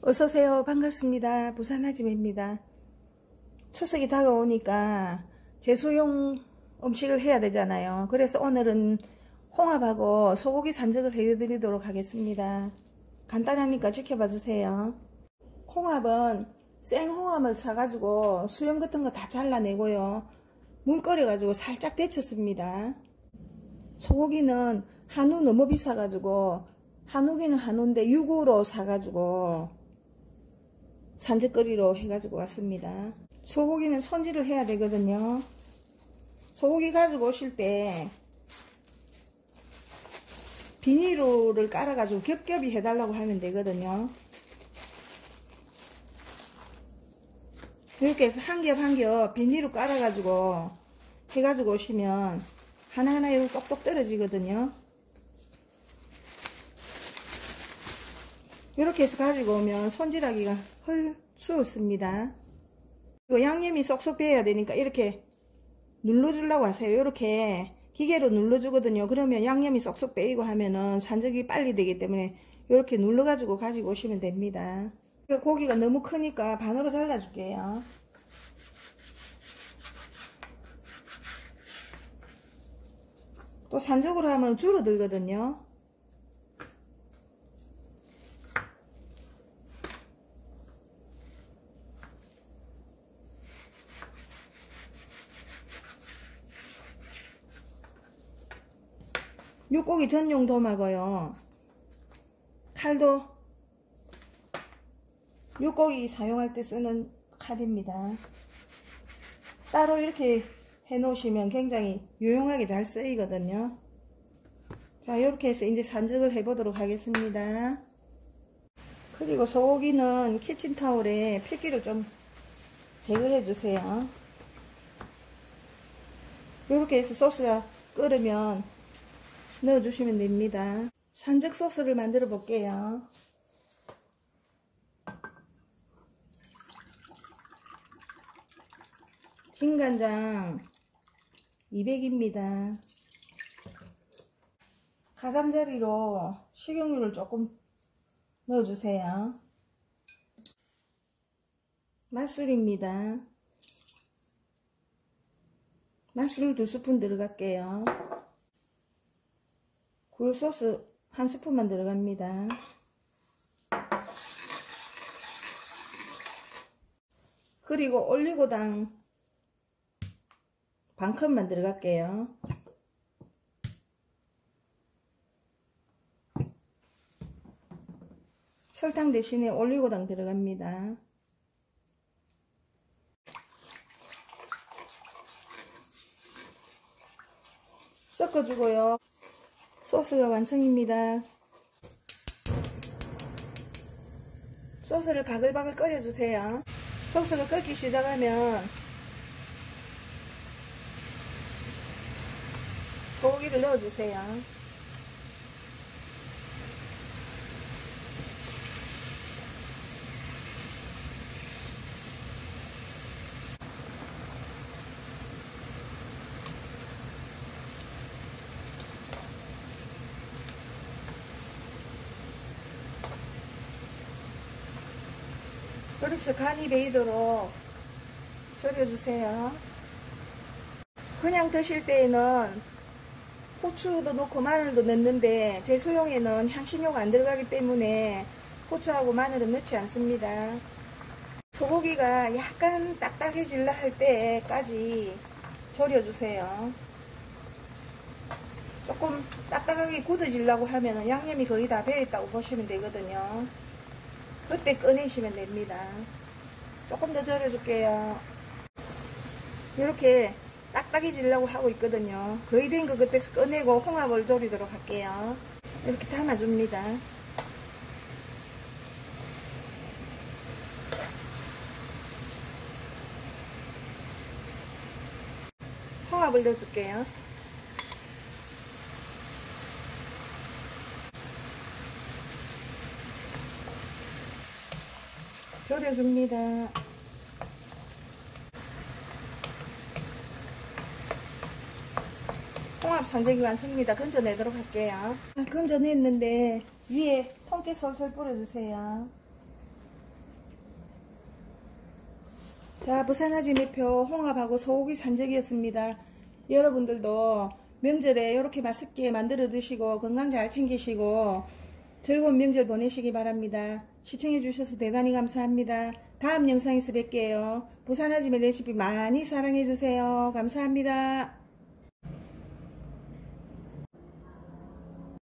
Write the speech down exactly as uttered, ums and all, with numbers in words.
어서오세요. 반갑습니다. 부산 아줌입니다. 추석이 다가오니까 제수용 음식을 해야 되잖아요. 그래서 오늘은 홍합하고 소고기 산적을 해드리도록 하겠습니다. 간단하니까 지켜봐 주세요. 홍합은 생홍합을 사가지고 수염 같은 거 다 잘라내고요. 물 끓여가지고 살짝 데쳤습니다. 소고기는 한우 너무 비싸가지고 한우기는 한우인데 육으로 사가지고 산적거리로 해가지고 왔습니다. 소고기는 손질을 해야 되거든요. 소고기 가지고 오실 때 비닐을 깔아가지고 겹겹이 해달라고 하면 되거든요. 이렇게 해서 한 겹 한 겹 비닐을 깔아가지고 해가지고 오시면 하나하나 이렇게 똑똑 떨어지거든요. 이렇게 해서 가지고 오면 손질하기가 헐 수월습니다. 그리고 양념이 쏙쏙 배야 되니까 이렇게 눌러주려고 하세요. 이렇게 기계로 눌러주거든요. 그러면 양념이 쏙쏙 빼이고 하면은 산적이 빨리 되기 때문에 이렇게 눌러가지고 가지고 오시면 됩니다. 고기가 너무 크니까 반으로 잘라줄게요. 또 산적으로 하면 줄어들거든요. 육고기 전용 도마고요. 칼도 육고기 사용할 때 쓰는 칼입니다. 따로 이렇게 해 놓으시면 굉장히 유용하게 잘 쓰이거든요. 자, 이렇게 해서 이제 산적을 해 보도록 하겠습니다. 그리고 소고기는 키친타올에 핏기를 좀 제거해 주세요. 이렇게 해서 소스가 끓으면 넣어주시면 됩니다. 산적 소스를 만들어 볼게요. 진간장 이백입니다. 가장자리로 식용유를 조금 넣어주세요. 맛술입니다. 맛술 두 스푼 들어갈게요. 굴소스 한 스푼만 들어갑니다. 그리고 올리고당 반 컵만 들어갈게요. 설탕 대신에 올리고당 들어갑니다. 섞어주고요. 소스가 완성입니다. 소스를 바글바글 끓여주세요. 소스가 끓기 시작하면 소고기를 넣어주세요. 그렇죠. 간이 배이도록 졸여주세요. 그냥 드실 때에는 후추도 넣고 마늘도 넣는데 제 수용에는 향신료가 안 들어가기 때문에 후추하고 마늘은 넣지 않습니다. 소고기가 약간 딱딱해질라 할 때까지 졸여주세요. 조금 딱딱하게 굳어지려고 하면 양념이 거의 다 배었다고 보시면 되거든요. 그때 꺼내시면 됩니다. 조금 더 졸여줄게요. 이렇게 딱딱해지려고 하고 있거든요. 거의 된 거 그때서 꺼내고 홍합을 졸이도록 할게요. 이렇게 담아줍니다. 홍합을 넣어줄게요. 졸여줍니다. 홍합 산적이 완성입니다. 건져내도록 할게요. 건져냈는데 위에 통깨 솔솔 뿌려주세요. 자, 부산아지 매표 홍합하고 소고기 산적이었습니다. 여러분들도 명절에 이렇게 맛있게 만들어 드시고 건강 잘 챙기시고 즐거운 명절 보내시기 바랍니다. 시청해 주셔서 대단히 감사합니다. 다음 영상에서 뵐게요. 부산아지매 레시피 많이 사랑해 주세요. 감사합니다.